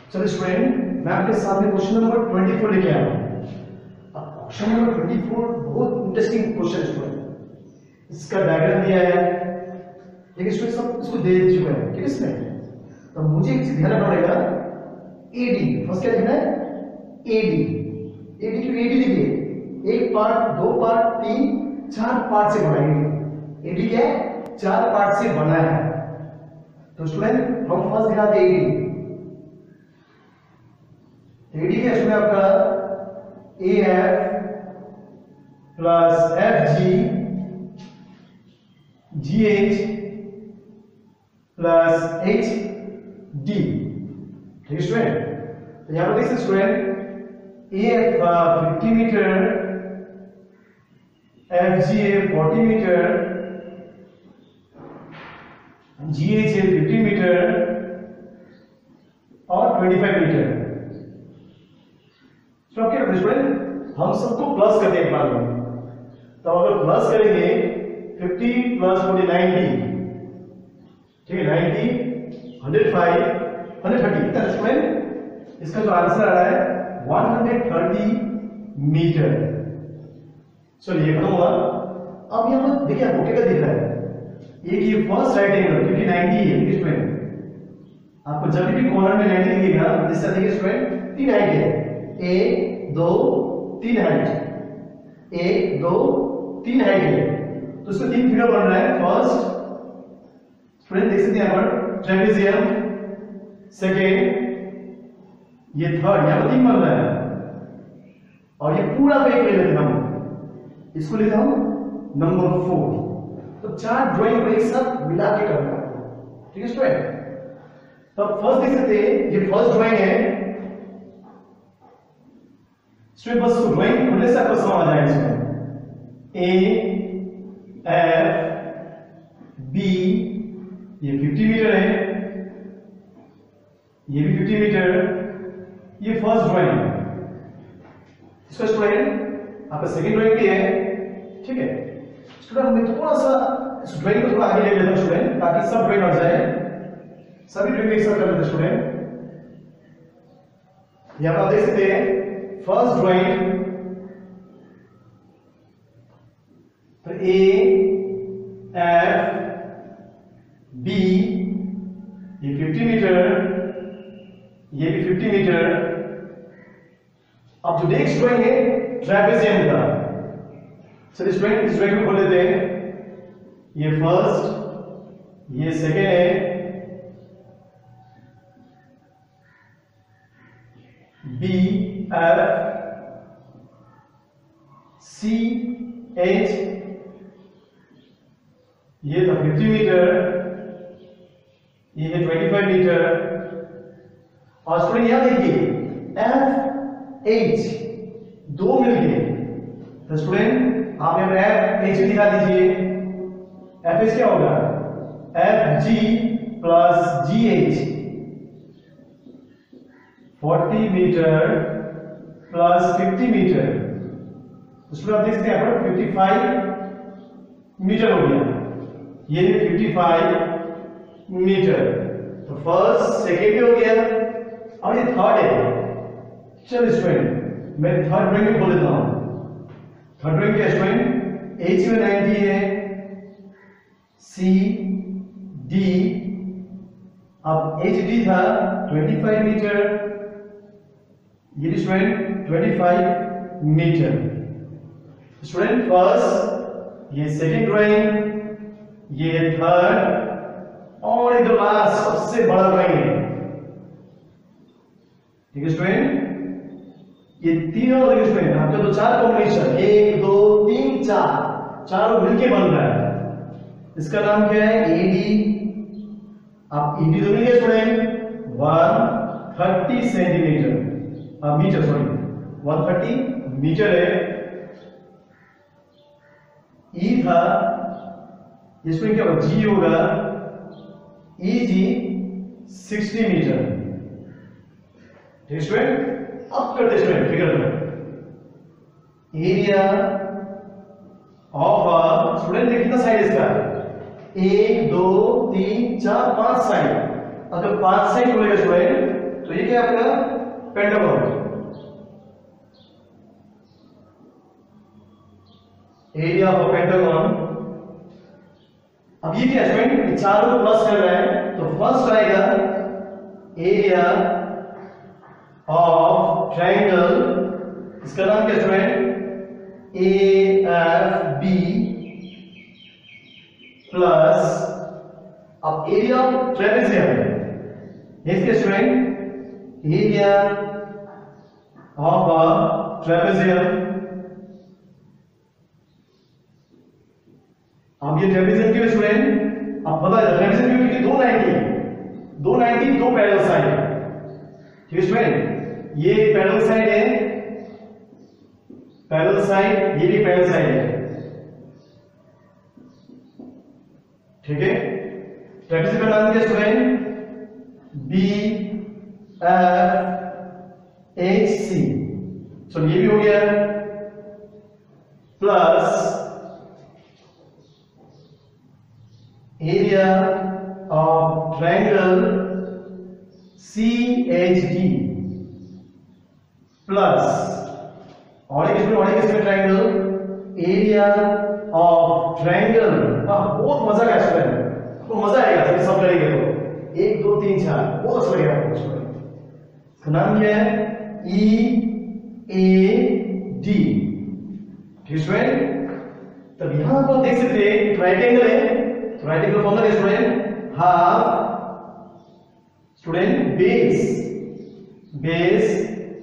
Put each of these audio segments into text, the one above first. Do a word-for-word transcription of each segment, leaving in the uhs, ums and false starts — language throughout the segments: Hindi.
चलो स्टूडेंट, मैं आपके सामने क्वेश्चन नंबर चौबीस लेके आया हूं। अब क्वेश्चन नंबर चौबीस बहुत इंटरेस्टिंग क्वेश्चन है स्टूडेंट। इसका डायग्राम दिया है, लेकिन स्टूडेंट सब इसको दे चुका है, ठीक है इसमें। तो मुझे एक चीज ध्यान रखना पड़ेगा, एडी फर्स्ट क्या लिखना है, एडी। एडी क्यों एडी लिखिए, एक पार्ट, दो पार्ट, तीन, चार पार्ट से बना है। एडी क्या है, चार पार्ट से बना है। तो स्टूडेंट हम फर्स्ट दिखाते हैं एडी। एडी क्या है आपका, A F plus F G G H plus H D, ठीक है स्टूडेंट। तो यहां पर देखिए student, A F fifty metre, F G a forty metre, G H a fifty metre और ट्वेंटी फाइव मीटर। तो क्या स्टूडेंट, हम सबको प्लस करते हैं एक बार में। तो अगर प्लस करेंगे फिफ्टी प्लस फोर्टी नाइनटी, ठीक है, ninety, hundred five, hundred thirty, कितना स्टूडेंट, इसका जो आंसर आ रहा है वन हंड्रेड थर्टी मीटर। चलिए खत्म हुआ। अब यहां पर देखिए आपको क्या दिख रहा है, एक ये फर्स्ट राइट एंगल क्योंकि नाइनटी है स्टूडेंट। आपको जब भी कॉर्नर में नाइनटी दिखेगा, इससे देखिए स्टूडेंट तीन हाइट है, एक दो तीन हाइट, एक दो तीन हाइट है। तो इसमें तीन फिगर बन रहा है। फर्स्ट स्टूडेंट देख सकते हैं यहां पर ट्रेपेजियम, सेकेंड, ये थर्ड, यहां पर तीन बन रहा है। और ये पूरा का एक ले लेते हैं हम, इसको लेते हम नंबर फोर। तो चार ड्राइंग को एक साथ मिला के करना है, ठीक है स्टूडेंट। तो फर्स्ट देख सकते हैं, ये फर्स्ट ड्राइंग है स्टूडेंट। बस ड्राइंग खुलने से आपको समझ आ जाएगा इसमें। ए एफ बी, ये फिफ्टी मीटर है, ये भी फिफ्टी मीटर, ये फर्स्ट ड्राइंग। इसका स्टूडेंट आपका सेकंड ड्राइंग भी है, ठीक है स्टूडेंट। मैं थोड़ा सा इस ड्राइंग को थोड़ा आगे ले लेता हूं स्टूडेंट, ताकि सब ड्राइंग आ जाए, सभी ड्राइंग एक साथ कर लेते हैं स्टूडेंट। यहां पर आप देख सकते हैं फर्स्ट ड्राइंग, तो ए एफ बी, ये फिफ्टी मीटर, ये भी फिफ्टी मीटर। अब जो नेक्स्ट ड्राइंग है ट्रेपेजियम का, चलिए स्टूडेंट इस ड्राइंग को खोल लेते हैं। ये फर्स्ट, ये सेकेंड है, बी एफ सी एच, ये था फिफ्टी मीटर, ये है ट्वेंटी फाइव मीटर। और स्टूडेंट यहां देखिए एफ एच दो मिल गए। तो स्टूडेंट आप यहां एफ एच दिखा दीजिए। एफ एच क्या होगा, F G plus G H, forty metre plus fifty metre. उसमें आप देख सकते हैं यहाँ पर फिफ्टी फाइव मीटर हो गया, ये फिफ्टी फाइव मीटर। तो फर्स्ट सेकेंड भी हो गया, और ये थर्ड है। चलो स्टूडेंट मैं थर्ड ड्राइंग भी बोल देता हूं। थर्ड ड्राइंग क्या स्टूडेंट, एच में नाइनटी है, सी डी, अब एच डी था ट्वेंटी फाइव मीटर, ये student twenty five metre. Student first, ये सेकंड ड्राइंग, ये थर्ड, और ये लास्ट सबसे बड़ा ड्राइंग है, ठीक है स्टूडेंट। ये तीनों देखिए स्टूडेंट, आपका तो चार कॉम्बिनेशन, एक दो तीन चार, चारों मिलके बन रहा है। इसका नाम क्या है, एडी। आप एडी तो मिल student one thirty centimetre, metre sorry one thirty metre है। ई था, इसमें क्या होगा, जी होगा, ई जी सिक्सटी मीटर, ठीक स्टूडेंट। अब करते स्टूडेंट फिगर में एरिया ऑफ स्टूडेंट, देखिए कितना साइड इसका, एक दो तीन चार पांच साइड। अगर पांच साइड बोलेगा स्टूडेंट तो ये क्या है आपका पेंटागन, एरिया ऑफ पेंटागन। अब ये क्या स्टूडेंट, चारों को प्लस कर रहा है, तो फर्स्ट आएगा एरिया ऑफ ट्रायंगल, इसका नाम क्या student, A F B plus, अब एरिया ऑफ ट्रेपेजियम, इसके student area of a trapezium. अब ये ट्रेपेजियम के स्टूडेंट, अब पता है ट्रेपेजियम की दो नाइनटी दो नाइनटी दो पैरेलल साइड है, ठीक है स्टूडेंट, ये पैरेलल साइड है, पैरेलल साइड, ये भी पैरेलल साइड है, ठीक है। ट्रेपेजियम का नाम क्या student, B F H C, चलो ये भी हो गया, plus area of triangle C H D plus, और एक इसमें और एक इसमें ट्रायंगल एरिया ऑफ ट्रायंगल। बहुत मजा का स्टूडेंट, आपको मजा आएगा जब सब करेंगे तो, एक दो तीन चार, बहुत अच्छा लगेगा आपको स्टूडेंट। इसका नाम क्या है, ई ए डी, ठीक है स्टूडेंट। तब यहां पर देख सकते हैं राइट एंगल है, राइट एंगल फॉर्मूला है student, half student base, base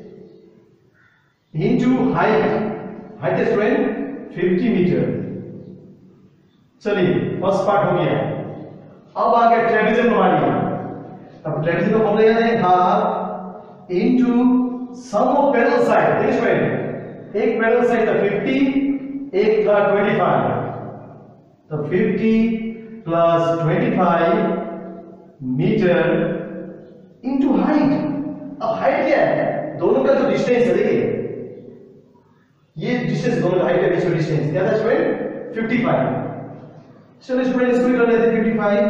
into height, height है स्टूडेंट फिफ्टी मीटर। चलिए फर्स्ट पार्ट हो गया, अब आ गया ट्रेपेजियम हमारी। अब ट्रेपेजियम का फॉर्मूला याद है, half into sum of parallel side, देखिए स्टूडेंट, एक पैरेलल साइड था फिफ्टी, एक था ट्वेंटी फाइव, तो fifty plus twenty five metre into height. अब हाइट क्या है, दोनों का जो डिस्टेंस है, देखिए ये डिस्टेंस, दोनों हाइट के बीच का डिस्टेंस क्या था स्टूडेंट, फिफ्टी फाइव। चलो स्टूडेंट इसको भी कर लेते हैं, फिफ्टी फाइव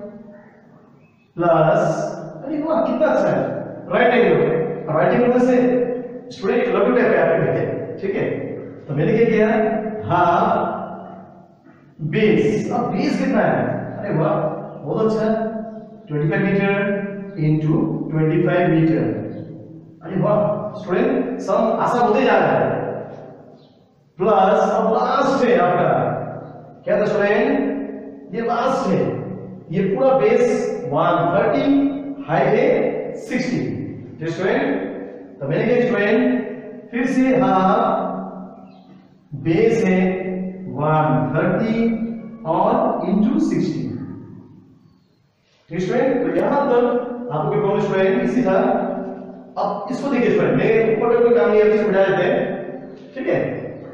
प्लस, अरे वाह कितना अच्छा है, राइट एंगल, राइट एंगल से स्टूडेंट एक लघु टाइप का आपके, ठीक है। तो मैंने क्या किया, हाफ बेस, अब बेस कितना है, अरे वाह बहुत अच्छा, twenty five metre into twenty five metre, अरे वाह स्टूडेंट सम आसान होते जा रहा है। प्लस अब लास्ट है आपका क्या था स्टूडेंट, ये लास्ट है, ये पूरा बेस वन थर्टी, हाइट है सिक्सटी, ठीक स्टूडेंट। तो मैंने क्या स्टूडेंट, फिर से हाफ बेस है वन थर्टी और इंटू सिक्सटी, ठीक स्टूडेंट। तो यहां तक आपको क्या प्रॉब्लम स्टूडेंट इसी था। अब इसको देखिए स्टूडेंट, मैं ऊपर का कोई काम नहीं है, इसको बिठा देते हैं, ठीक है।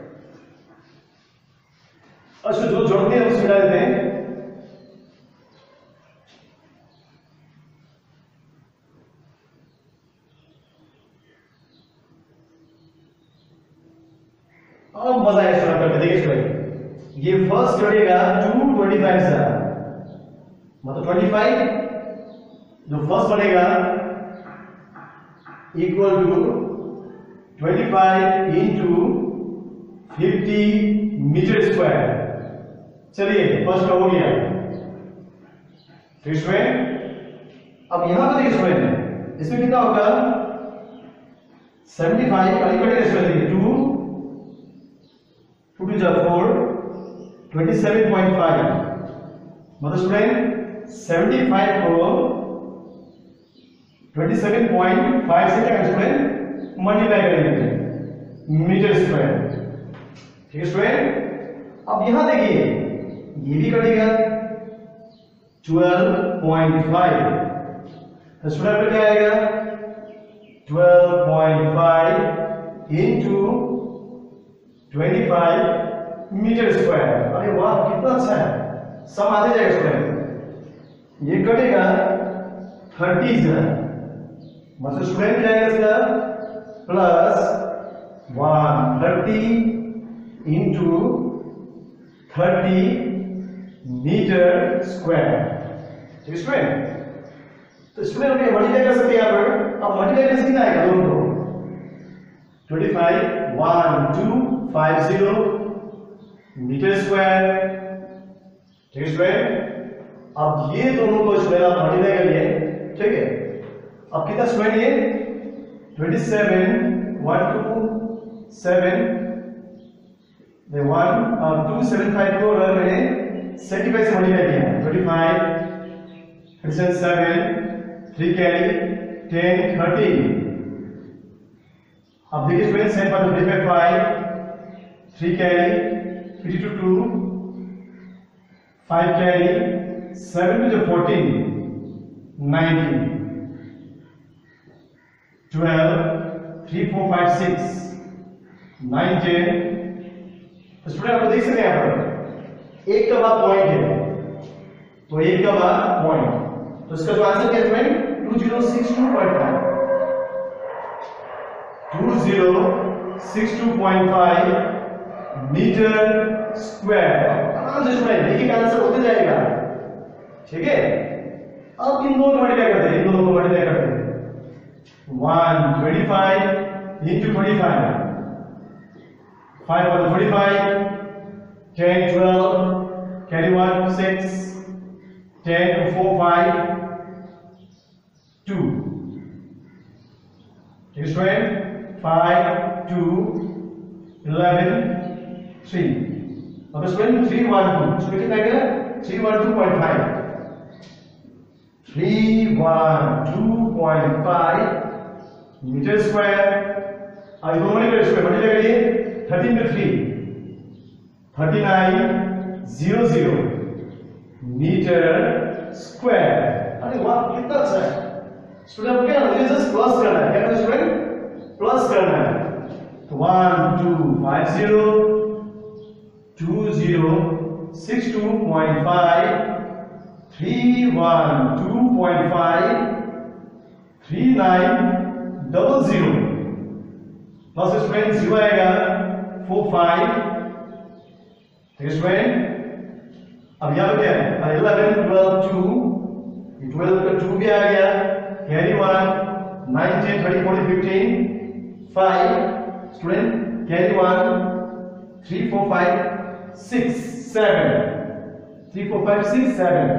और इसको जो जोड़ते हैं उसको बिठा देते हैं। अब मजा है स्टूडेंट करके, देखिए स्टूडेंट, ये फर्स्ट जोड़ेगा टू ट्वेंटी फाइव से, मतलब ट्वेंटी फाइव जो फर्स्ट बनेगा equal to twenty five into fifty metre square. चलिए फर्स्ट का हो गया, ठीक स्टूडेंट। अब यहां पर देखिए स्टूडेंट, इसमें कितना होगा, सेवेंटी फाइव का equal square, two two two जा four, twenty seven point five, मतलब स्टूडेंट सेवेंटी फाइव को ट्वेंटी सेवन पॉइंट फाइव से क्या स्टूडेंट मल्टीप्लाई करेंगे मीटर स्क्वायर, ठीक है स्टूडेंट। अब यहां देखिए ये भी कटेगा ट्वेल्व पॉइंट फाइव, तो स्टूडेंट क्या आएगा, twelve point five into twenty five metre square. अरे वाह कितना अच्छा है, सम आते जाएगा स्टूडेंट, ये कटेगा थर्टी से, मतलब स्टूडेंट क्या आएगा इसका, plus one thirty into thirty metre square, ठीक है स्टूडेंट। तो स्टूडेंट अपने मल्टीप्लाई कर सकते हैं यहाँ पर। अब मल्टीप्लाई कैसे कितना आएगा दोनों को? पच्चीस one two five zero metre square, ठीक है स्टूडेंट। अब ये दोनों को स्टूडेंट आप मल्टीप्लाई करिए, ठीक है। अब कितना स्टूडेंट ये सत्ताईस one two seven the one और two seven five को अगर मैंने सेवेंटी फाइव से मल्टीप्लाई किया ट्वेंटी फाइव फिर से seven three carry ten thirteen. अब देखिए स्टूडेंट सेवन पर twenty five five three carry fifty two two five carry seven two fourteen nineteen twelve three four five six nine ten. तो स्टूडेंट आप देख सकते हैं यहाँ पर एक का बाद पॉइंट है, तो एक का बाद पॉइंट, तो इसका जो आंसर क्या है student two zero six two point five two zero six two point five metre square. आराम से स्टूडेंट देखिए आंसर होते जाएगा, ठीक है। अब इन दोनों को मल्टीप्लाई करते हैं, इन दोनों को मल्टीप्लाई करते हैं one twenty five into twenty five five over twenty-five, ten, twelve, carry one, six, ten, four, five, two. Next one, five, two, eleven, three. Now this one, three, one, two. So we can take it, three, one, two point five. three, one, two point five meter square. अब इसको मल्टीप्लाई करिए, मल्टीप्लाई करिए thirteen to three thirty nine zero zero metre square. अरे वाह कितना अच्छा है स्टूडेंट। क्या मुझे जस्ट प्लस करना है, क्या करना है स्टूडेंट प्लस करना है। तो one two five zero two zero six two point five three one two point five three nine double zero plus student zero आएगा फोर फाइव, ठीक है स्टूडेंट। अब यहाँ पे क्या है इलेवन ट्वेल्व टू, ट्वेल्व का टू भी आ गया, carry one nine ten thirty forty fifteen five student carry one three four five six seven three four five six seven.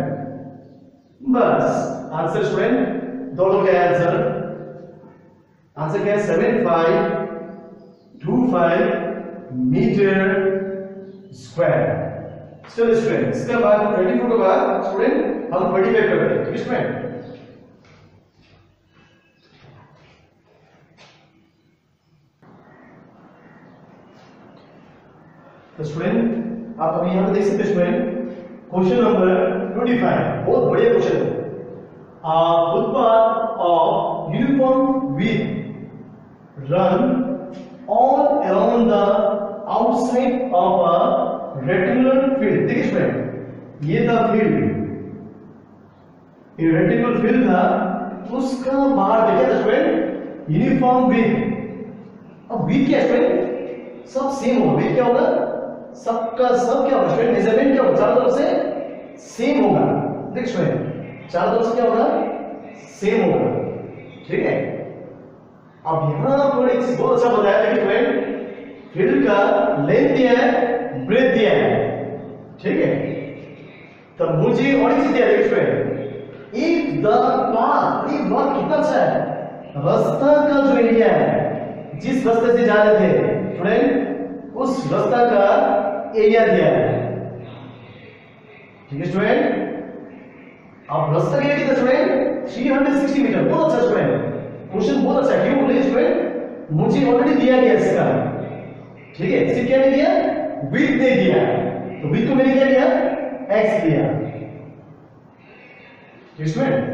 बस आंसर स्टूडेंट दोनों का आंसर आंसर क्या है seven five two five metre square. चलो स्टूडेंट इसके बाद ट्वेंटी फोर के बाद स्टूडेंट हम ट्वेंटी फाइव करते हैं, ठीक है स्टूडेंट। तो स्टूडेंट आप अभी यहां पे देख सकते हैं student question number twenty five बहुत बढ़िया क्वेश्चन है। A footpath of uniform width run all along the outside of a rectangular field। देखिए स्टूडेंट ये था फील्ड, ये रेक्टेंगुलर फील्ड था, उसका बाहर देखिए था स्टूडेंट यूनिफॉर्म विड्थ। अब विड्थ क्या स्टूडेंट सब सेम होगा, विड्थ क्या होगा सबका सब क्या होगा स्टूडेंट मेजरमेंट क्या होगा चारों तरफ से सेम होगा। देखिए स्टूडेंट चारों तरफ से क्या होगा सेम होगा, ठीक है। अब यहां पर एक चीज बहुत अच्छा बताया है कि स्टूडेंट फील्ड का लेंथ दिया है ब्रेथ दिया है, ठीक है। तो मुझे और एक चीज दिया है स्टूडेंट इफ द पाथ, ये बहुत कितना अच्छा है, रास्ता का जो एरिया है जिस रास्ते से जा रहे थे स्टूडेंट उस रास्ता का एरिया दिया है, ठीक है स्टूडेंट। अब रास्ता का एरिया कितना student three hundred sixty metre. बहुत अच्छा स्टूडेंट क्वेश्चन बहुत अच्छा है, क्यों बोले स्टूडेंट मुझे ऑलरेडी दिया गया इसका, ठीक है। इसे क्या नहीं दिया विड्थ नहीं दिया, तो विड्थ को मैंने क्या दिया x दिया, ठीक स्टूडेंट।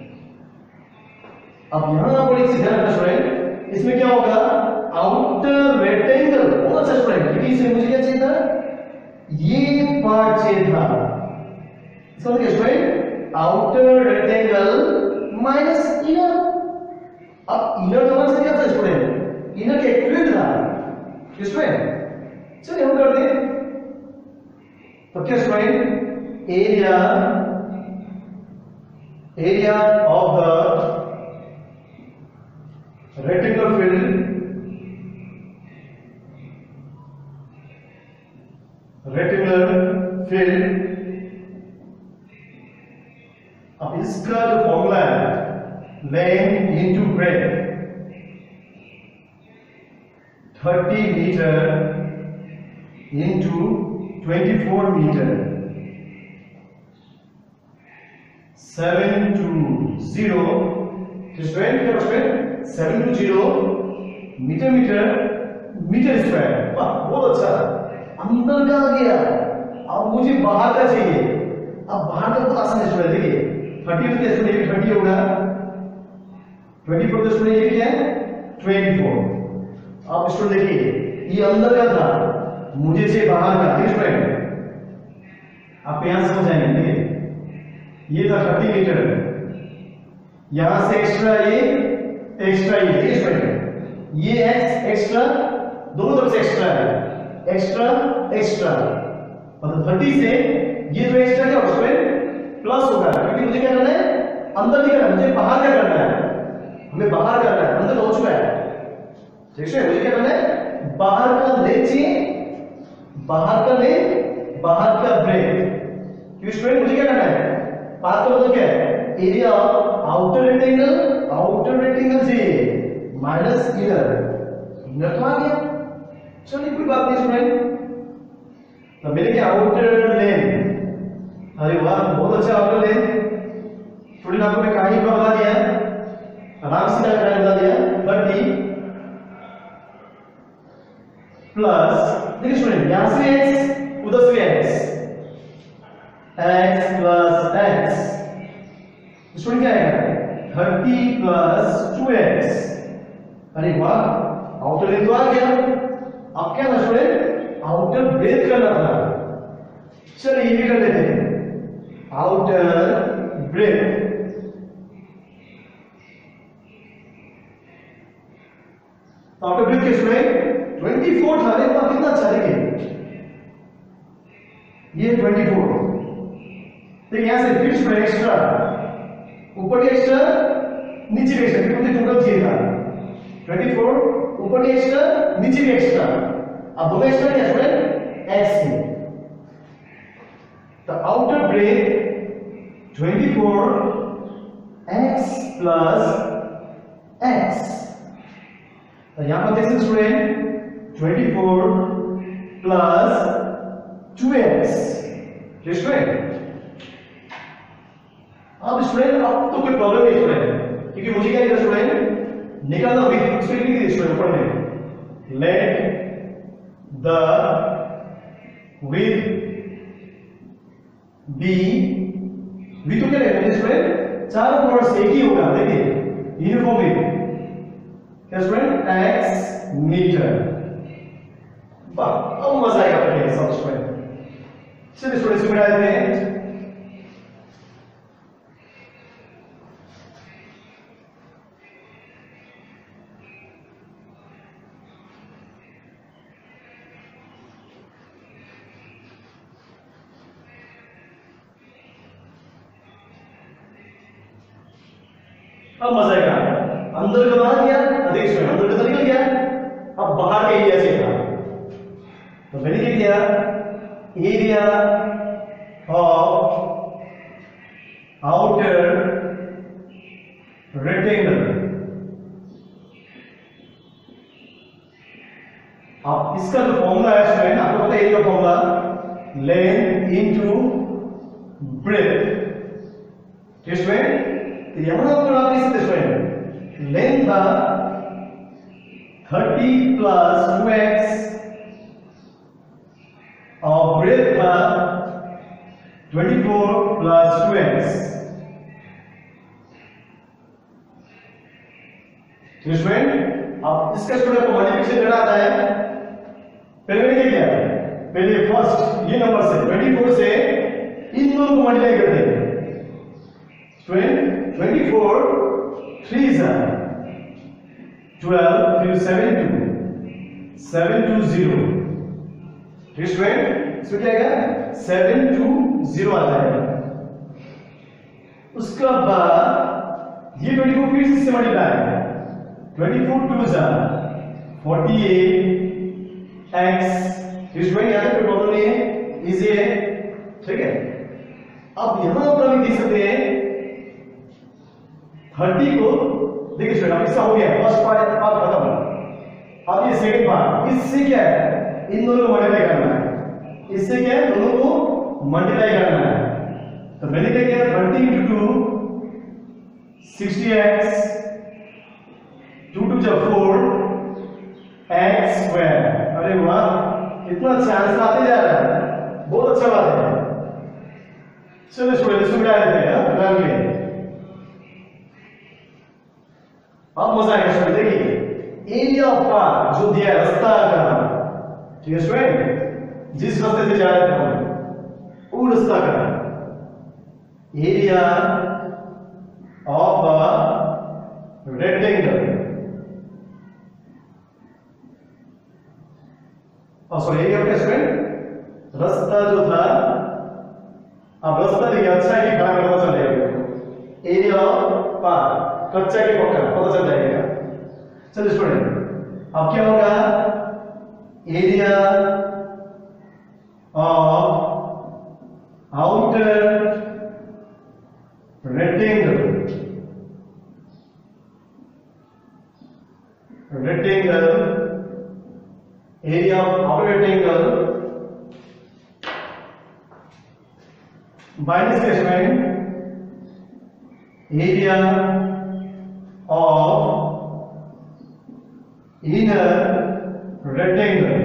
अब यहां पर एक चीज ध्यान रखना स्टूडेंट इसमें क्या होगा आउटर रेक्टेंगल। बहुत अच्छा स्टूडेंट क्योंकि इसमें मुझे क्या चाहिए था ये पार्ट चाहिए था, इसका मतलब student outer rectangle minus inner. अब इनर का मतलब क्या था स्टूडेंट इनर का एक फील्ड था स्टूडेंट। चलिए हम करते हैं तो क्या student area area of the rectangular field rectangular field अब इसका जो फॉर्मूला है length into breadth thirty metre into twenty four metre seven two zero seven two zero metre metre metre square. वाह बहुत अच्छा, अंदर का आ गया। अब मुझे बाहर का चाहिए। अब बाहर का बहुत आसान है स्टूडेंट, देखिए थर्टी होती है स्टूडेंट, थर्टी होगा ट्वेंटी फोर तो स्टूडेंट ये क्या है ट्वेंटी फोर। अब स्टूडेंट देखिए ये अंदर का था, मुझे चाहिए बाहर का। ठीक स्टूडेंट आप यहां समझ जाएंगे। देखिए ये था थर्टी मीटर, यहां से एक्स्ट्रा ये एक्स्ट्रा ये ठीक स्टूडेंट ये एक्स एक्स्ट्रा दोनों तरफ से एक्स्ट्रा है, एक्स्ट्रा एक्स्ट्रा मतलब थर्टी से ये जो एक्स्ट्रा क्या होगा स्टूडेंट प्लस होगा, क्योंकि मुझे क्या करना है अंदर नहीं करना, मुझे बाहर क्या करना है, हमें बाहर करना है, अंदर हो चुका है। ठीक है मुझे क्या करना है बाहर का लेंथ चाहिए, बाहर का लेंथ बाहर का ब्रेथ। क्योंकि स्टूडेंट मुझे क्या करना है पाथ का मतलब क्या है area of outer rectangle, outer rectangle चाहिए माइनस इनर, इनर तो आ गया। चलिए कोई बात नहीं स्टूडेंट, तो मैंने क्या आउटर लेंथ, अरे वाह बहुत अच्छा आउटर लेंथ। स्टूडेंट आपको मैं कहानी का बता दिया, आराम से क्या बता दिया थर्टी प्लस देखिए स्टूडेंट यहां से x उधर से x x plus x student क्या आएगा थर्टी प्लस टू एक्स। अरे वाह आउटर लेंथ तो आ गया। अब क्या था स्टूडेंट आउटर ब्रेथ करना था। चलिए ये भी कर लेते हैं आउटर ब्रेथ। आउटर ब्रेथ के स्टूडेंट ट्वेंटी फोर था, अरे वाह कितना अच्छा। देखिए ये ट्वेंटी फोर, देखिए यहां से फिर स्टूडेंट एक्स्ट्रा ऊपर भी एक्स्ट्रा नीचे भी एक्स्ट्रा, क्योंकि टोटल चाहिए था ट्वेंटी फोर ऊपर भी एक्स्ट्रा नीचे भी एक्स्ट्रा। अब दोनों एक्स्ट्रा क्या स्टूडेंट एक्स में, तो outer breadth twenty four x plus x. तो यहां पर देख सकते student twenty four plus two x. Student अब स्टूडेंट अब तो कोई प्रॉब्लम नहीं स्टूडेंट, क्योंकि मुझे क्या लिखा स्टूडेंट निकालना विद स्टूडेंट लिख दिया स्टूडेंट ऊपर में let the width be v तो क्या लिखा स्टूडेंट चारों कॉर्नर्स एक ही होगा। देखिए यूनिफॉर्म विद क्या स्टूडेंट एक्स मीटर। वाह अब मजा आएगा पढ़ने सब स्टूडेंट। चलिए स्टूडेंट सुविधा देते हैं। अब मजा आएगा। अंदर का बाहर गया, देख स्टूडेंट अंदर का तो निकल गया, अब बाहर का एरिया चाहिए था। तो मैंने क्या किया एरिया ऑफ आउटर रेक्टेंगल। अब इसका जो फॉर्मूला है स्टूडेंट आपको पता है एरिया का formula length into breadth. Student तो यहां पर आप लिख सकते स्टूडेंट लेंथ था थर्टी प्लस टू एक्स और ब्रेथ था twenty four plus two x. Student अब इसका स्टूडेंट को मल्टीप्लिकेशन करना आता है। पहले मैंने क्या किया पहले फर्स्ट ये नंबर से ट्वेंटी फोर से इन दोनों को मल्टीप्लाई कर देंगे स्टूडेंट ट्वेंटी फोर थ्री जा ट्वेल्व फिर seven two seven two zero. Student इसमें क्या आएगा सेवन टू जीरो आ जाएगा। उसका बाद भी इससे मल्टीप्लाई, ट्वेंटी फोर टू जा फोर्टी एट एक्स, इसमें यहाँ पे कोई प्रॉब्लम नहीं है, इजी है, ठीक है। अब यहां पर हम देख सकते हैं थर्टी को, देखिए स्टूडेंट अब इसका हो गया फर्स्ट पार्ट पार्ट खत्म। अब ये सेकंड पार्ट, इससे क्या है, इन दोनों को मल्टीप्लाई करना है, इससे क्या है, दोनों को मल्टीप्लाई करना है। तो मैंने क्या किया, thirty into two sixty x, two two जा फोर एक्स स्क्वायर। अरे वाह, कितना अच्छा आंसर आते जा रहा है, बहुत अच्छा बात है। चलो स्टूडेंट इसको मिटा देते हैं, हटा लिए। अब मजा आएगा स्टूडेंट, देखिए एरिया ऑफ पाथ जो दिया है रास्ता का, ठीक है स्टूडेंट, जिस रास्ते से जा रहे थे हम वो रास्ता का एरिया ऑफ अ रेक्टेंगल, और सॉरी एरिया ऑफ क्या स्टूडेंट, रास्ता जो था, अब रास्ता देखिए अच्छा है कि खराब पता चल जाएगा, एरिया ऑफ पाथ कच्चा के पक्का पता चल जाएगा। चलिए स्टूडेंट अब क्या होगा, area of outer rectangle, rectangle area of outer rectangle minus catchment area of inner rectangle।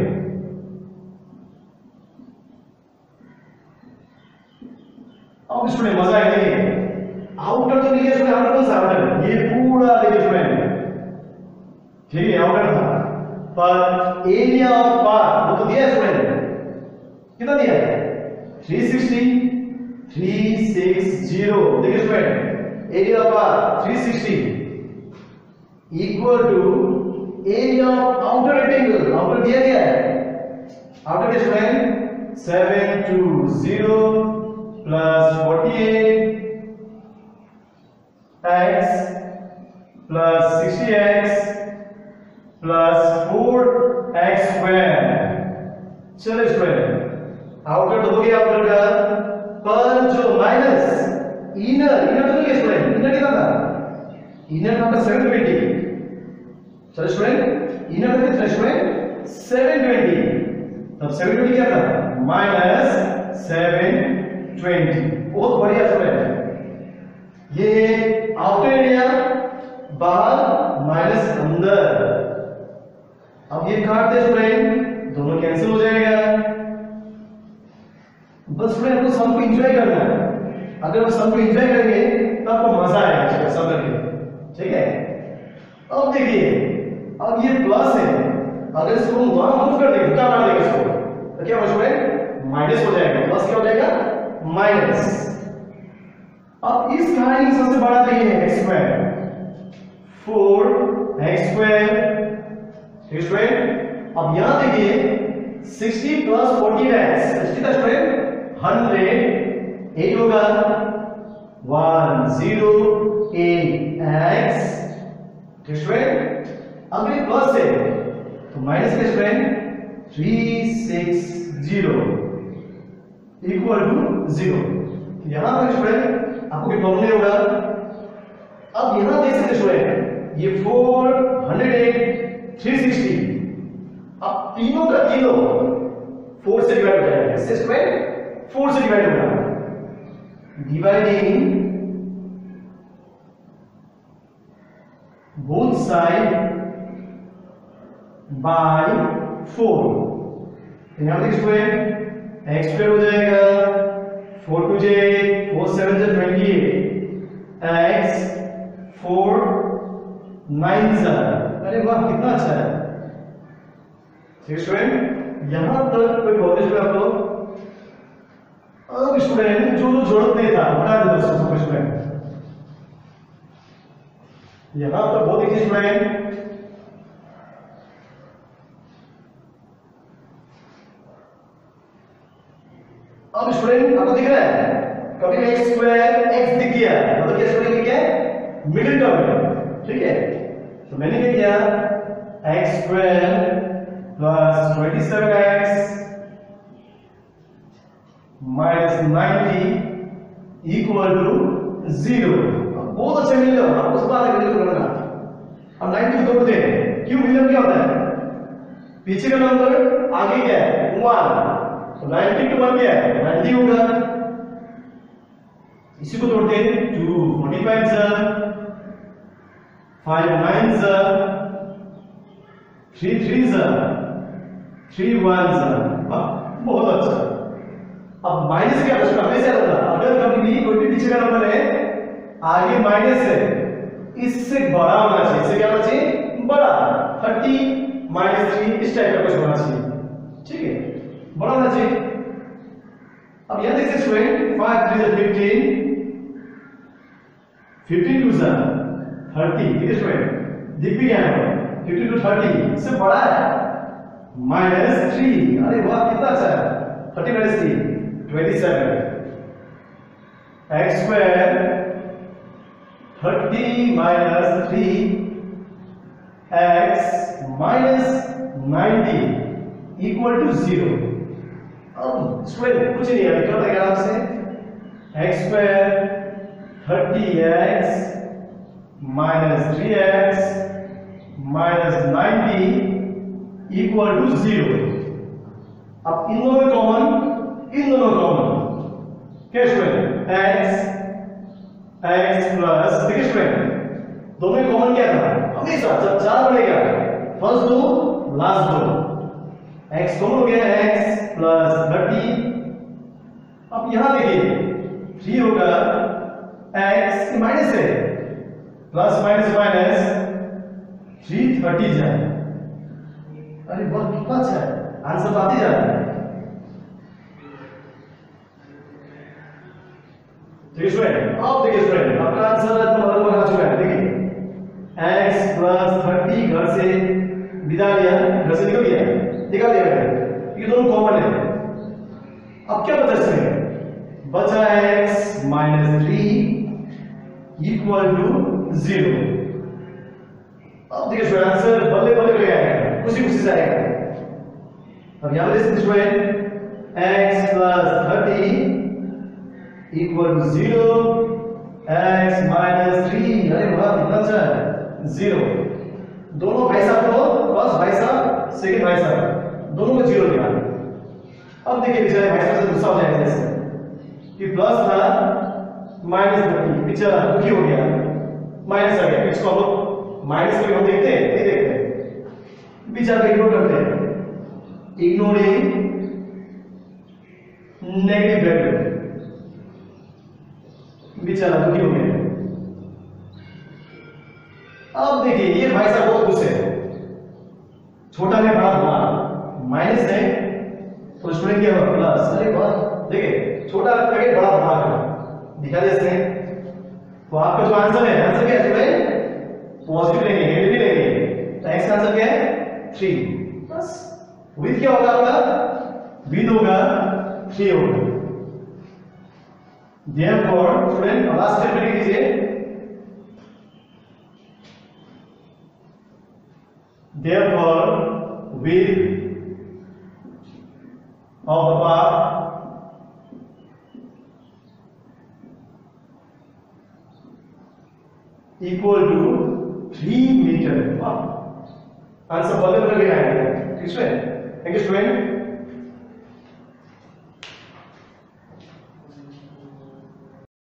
अब इसमें मजा है, नहीं आउटर तो नहीं है इसमें, आउटर कौन सा आउटर, ये पूरा देखिए इसमें, ठीक है आउटर था, पर एरिया ऑफ पाथ वो तो दिया इसमें, कितना दिया है, थ्री सिक्सटी, थ्री सिक्सटी, देखिए इसमें area of path three sixty equal to area of outer rectangle, outer दिया गया है, आउटर के student seven two zero plus forty eight x plus sixty x plus four x square. चलो स्टूडेंट आउटर तो हो गया आउटर का, पर जो माइनस इनर, इनर तो नहीं स्टूडेंट, इनर कितना था, इनर का सेवन ट्वेंटी। चलो स्टूडेंट इनर का कितना स्टूडेंट, सेवन ट्वेंटी, तब सेवन ट्वेंटी क्या था, माइनस सेवन ट्वेंटी। बहुत बढ़िया स्टूडेंट, ये आउटर एरिया बाहर माइनस अंदर। अब ये काट दे स्टूडेंट, दोनों कैंसिल हो जाएगा। बस स्टूडेंट आपको सम को एंजॉय करना है, अगर आप सम को एंजॉय करेंगे तो आपको मजा आएगा सम करके, ठीक है। अब देखिए अब ये प्लस है, अगर इसको हम वहां मूव कर देंगे, उल्टा मार देंगे इसको, तो क्या होगा स्टूडेंट, माइनस हो जाएगा, प्लस क्या हो जाएगा, माइनस। अब इस कहानी की सबसे बड़ा तो ये है x square, four x square square. अब यहां देखिए sixty plus forty x, sixty का स्क्वायर हंड्रेड, एट होगा वन जीरो एट एक्स, ठीक स्टूडेंट। अगर ये प्लस है तो माइनस का square three six zero equal to zero. यहां पर स्टूडेंट आपको कोई प्रॉब्लम नहीं होगा। अब यहां देख सकते स्टूडेंट ये four hundred eight three sixty, अब तीनों का तीनों फोर से डिवाइड हो जाएगा, इससे स्क्वायर फोर से डिवाइड होगा, dividing both side by four. यहां पर स्क्वायर एक्स स्क्वायर हो जाएगा, फोर टू जे फोर सेवन जे twenty eight x, four nine जा, अरे वाह कितना अच्छा है, ठीक स्टूडेंट। यहां तक कोई प्रॉब्लम है आपको? अब स्टूडेंट जो जो जरूरत नहीं था हटा दो दोस्तों स्टूडेंट, यहां तक बहुत ही स्टूडेंट। अब स्टूडेंट आपको दिख रहा है कभी एक्स स्क्वायर एक्स दिख गया, मतलब क्या स्टूडेंट क्या है, मिडिल टर्म है, ठीक है। तो मैंने क्या किया, x square plus twenty seven x minus ninety equal to zero. बहुत अच्छे मिल रहा है आपको, सब बात है करना। अब नाइनटी तोड़ दे, क्यों मिलन क्या होता है, पीछे का नंबर आगे क्या है वन, तो नाइनटी टू वन क्या है नाइनटी होगा। इसी को तोड़ते हैं, two forty five sir, five nine sir, three three sir, three one sir. बहुत अच्छा। अब माइनस क्या प्रश्न हमेशा होता है, अगर कभी भी कोई भी पीछे का नंबर है आगे माइनस है, इससे बड़ा होना चाहिए। इससे क्या होना चाहिए, बड़ा। थर्टी माइनस थ्री इस टाइप का कुछ होना चाहिए, ठीक है, बड़ा होना चाहिए। अब यहां देखिए स्टूडेंट, फाइव थ्री जा फिफ्टीन, फिफ्टीन टू जा थर्टी, ठीक है स्टूडेंट, दिख भी क्या है फिफ्टीन टू थर्टी, इससे बड़ा है माइनस थ्री। अरे वाह कितना अच्छा है, thirty minus three twenty seven, x square thirty minus three x minus ninety equal to zero. अब स्क्वायर कुछ नहीं है, करते क्या आपसे, x square thirty x minus three x minus ninety equal to zero. अब इन दोनों में कॉमन, इन दोनों कॉमन क्या स्टूडेंट, एक्स एक्स प्लस, देखिए स्टूडेंट दोनों में कॉमन क्या था, हमेशा जब चार बनेगा फर्स्ट दो लास्ट दो, एक्स कॉमन हो गया, एक्स प्लस थर्टी। अब यहां देखिए थ्री होगा, एक्स माइनस है, plus minus minus three thirty जाए। अरे बहुत कितना अच्छा है, आंसर आते जा रहा है। देखिए स्टूडेंट, अब देखिए स्टूडेंट आपका आंसर तो लगभग आ चुका है। देखिए एक्स प्लस थर्टी घर से विदा लिया, घर से निकल गया, निकाल दिया गया, ये दोनों कॉमन है। अब क्या बचा इसमें, बचा x minus three equal to zero. अब देखिए स्टूडेंट आंसर बल्ले बल्ले ले आएगा, खुशी खुशी से आएगा। अब यहां पे student x plus thirty equal to zero, x minus three, अरे वाह कितना अच्छा है, जीरो। दोनों भाई साहब को, फर्स्ट भाई साहब सेकंड भाई साहब दोनों को जीरो दिया। अब देखिए बेचारे भाई साहब से गुस्सा हो जाएगा जैसे कि प्लस था माइनस थर्टी, बेचारा दुखी हो गया, माइनस आ गया। इसको हम माइनस करके हम देखते हैं, नहीं देखते, बेचारा इग्नोर करते हैं, इग्नोरिंग नेगेटिव वैल्यू, बेचारा दुखी हो गया। अब देखिए ये भाई साहब बहुत खुश है, छोटा में बड़ा बड़ा माइनस है तो स्टूडेंट क्या होगा प्लस। अरे वाह, देखिए छोटा पैकेट बड़ा बड़ा है, दिखा देते हैं। तो आपका जो आंसर है, आंसर क्या है स्टूडेंट, पॉजिटिव लेंगे, नेगेटिव लेंगे, तो एक्स का आंसर क्या है थ्री। बस विद क्या होगा आपका, विद होगा थ्री होगा। Therefore, student लास्ट स्टेप में लीजिए, therefore width of the path equal to three meter। Answer बदल बदल गया है, ठीक है। Thank you student.